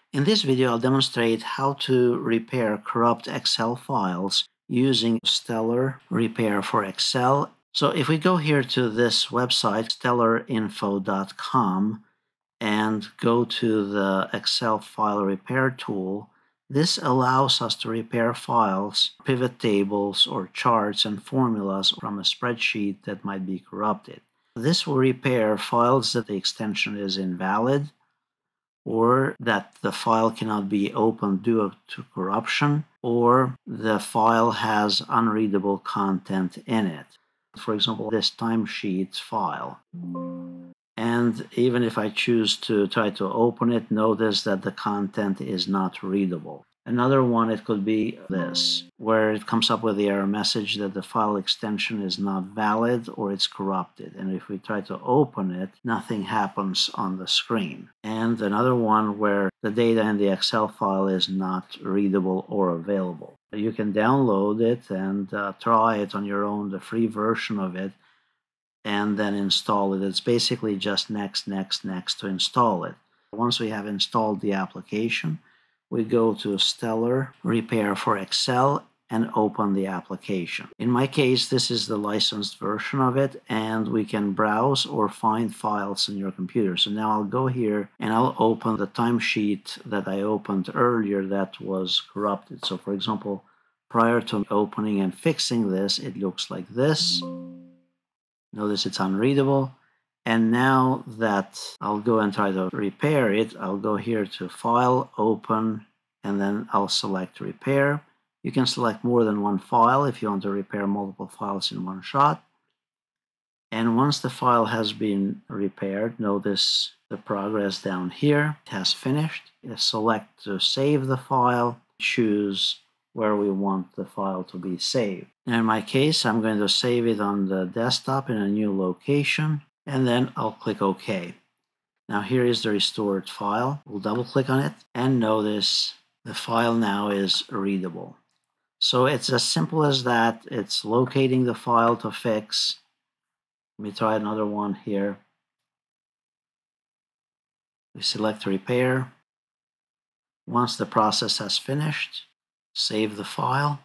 In this video, I'll demonstrate how to repair corrupt Excel files using Stellar Repair for Excel. So if we go here to this website, stellarinfo.com, and go to the Excel file repair tool, this allows us to repair files, pivot tables, or charts and formulas from a spreadsheet that might be corrupted. This will repair files that the extension is invalid, or that the file cannot be opened due to corruption, or the file has unreadable content in it. For example, this timesheet file. And even if I choose to try to open it, notice that the content is not readable. Another one, it could be this, where it comes up with the error message that the file extension is not valid or it's corrupted. And if we try to open it, nothing happens on the screen. And another one where the data in the Excel file is not readable or available. You can download it and try it on your own, the free version of it, and then install it. It's basically just next to install it. Once we have installed the application, we go to Stellar Repair for Excel and open the application. In my case, this is the licensed version of it, and we can browse or find files in your computer. So now I'll go here and I'll open the timesheet that I opened earlier that was corrupted. So for example, prior to opening and fixing this, it looks like this. Notice it's unreadable. And now that I'll go and try to repair it, I'll go here to File, Open, and then I'll select Repair. You can select more than one file if you want to repair multiple files in one shot. And once the file has been repaired, notice the progress down here. It has finished. Select to save the file, choose where we want the file to be saved. Now in my case, I'm going to save it on the desktop in a new location. And then I'll click OK. Now here is the restored file. We'll double click on it and notice the file now is readable. So it's as simple as that. It's locating the file to fix. Let me try another one here. We select repair. Once the process has finished, save the file.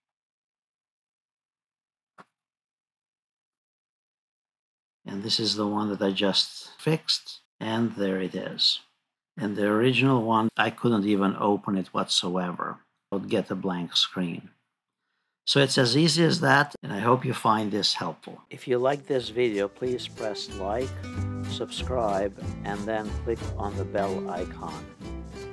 And this is the one that I just fixed, and there it is. And the original one, I couldn't even open it whatsoever. I would get a blank screen. So it's as easy as that, and I hope you find this helpful. If you like this video, please press like, subscribe, and then click on the bell icon.